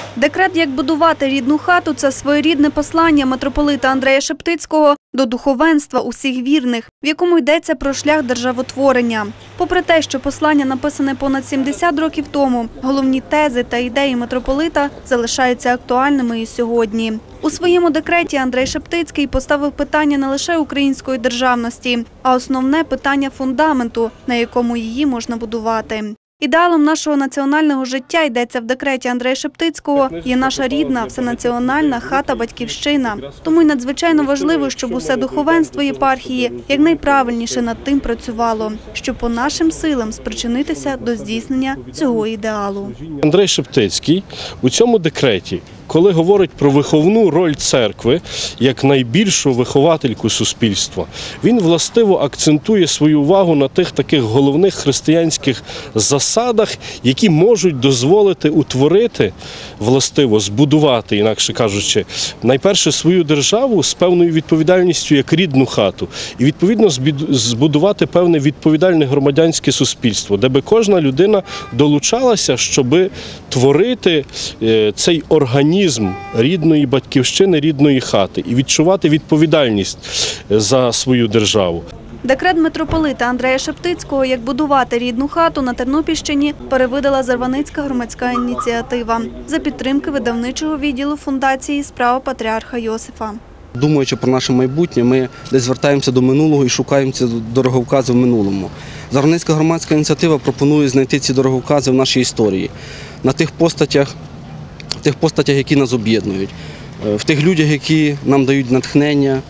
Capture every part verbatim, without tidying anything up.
Декрет «Як будувати рідну хату» – це своєрідне послання митрополита Андрея Шептицького до духовенства усіх вірних, в якому йдеться про шлях державотворення. Попри те, що послання написане понад сімдесят років тому, головні тези та ідеї митрополита залишаються актуальними і сьогодні. У своєму декреті Андрей Шептицький поставив питання не лише української державності, а основне – питання фундаменту, на якому її можна будувати. Ідеалом нашого національного життя, йдеться в декреті Андрея Шептицького, є наша рідна, всенаціональна хата-батьківщина. Тому й надзвичайно важливо, щоб усе духовенство єпархії якнайправильніше над тим працювало, щоб по нашим силам спричинитися до здійснення цього ідеалу. Андрей Шептицький у цьому декреті, коли говорить про виховну роль церкви як найбільшу виховательку суспільства, він властиво акцентує свою увагу на тих таких головних християнських засадах, які можуть дозволити утворити, властиво збудувати, інакше кажучи, найперше свою державу з певною відповідальністю як рідну хату і відповідно збудувати певне відповідальне громадянське суспільство, де би кожна людина долучалася, щоб творити цей організм рідної батьківщини, рідної хати і відчувати відповідальність за свою державу. Декрет митрополита Андрея Шептицького «Як будувати рідну хату» на Тернопільщині перевидала Зарваницька громадська ініціатива за підтримки видавничого відділу фундації «Справа патріарха Йосифа». Думаючи про наше майбутнє, ми десь звертаємося до минулого і шукаємо ці дороговкази в минулому. Зарваницька громадська ініціатива пропонує знайти ці дороговкази в нашій історії, на тих постатях, в тих постатях, які нас об'єднують, в тих людях, які нам дають натхнення.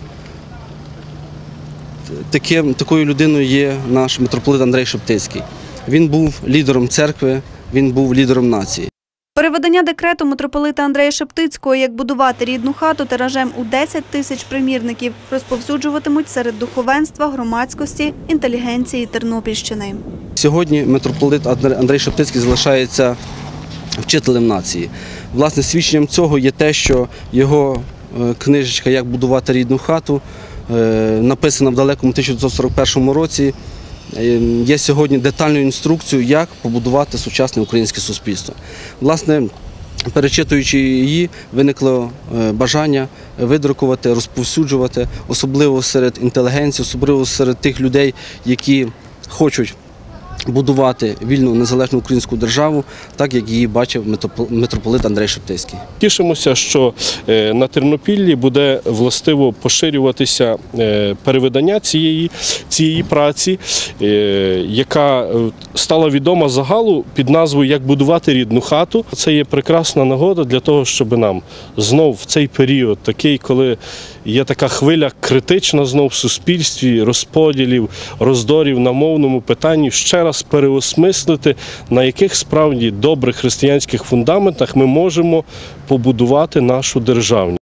Таким, такою людиною є наш митрополит Андрей Шептицький. Він був лідером церкви, він був лідером нації. Перевидання декрету митрополита Андрея Шептицького «Як будувати рідну хату» тиражем у десять тисяч примірників розповсюджуватимуть серед духовенства, громадськості, інтелігенції Тернопільщини. Сьогодні митрополит Андрей Шептицький залишається вчителем нації. Власне, свідченням цього є те, що його книжечка «Як будувати рідну хату», написана в далекому тисяча дев'ятсот сорок першому році, є сьогодні детальною інструкцією, як побудувати сучасне українське суспільство. Власне, перечитуючи її, виникло бажання видрукувати, розповсюджувати, особливо серед інтелігенції, особливо серед тих людей, які хочуть будувати вільну, незалежну українську державу, так як її бачив митрополит Андрей Шептицький. Тішимося, що на Тернопіллі буде властиво поширюватися перевидання цієї, цієї праці, яка стала відома загалу під назвою «Як будувати рідну хату». Це є прекрасна нагода для того, щоб нам знов в цей період, такий, коли є така хвиля критична знов в суспільстві, розподілів, роздорів на мовному питанні, ще раз переосмислити, на яких справді добрих християнських фундаментах ми можемо побудувати нашу державність.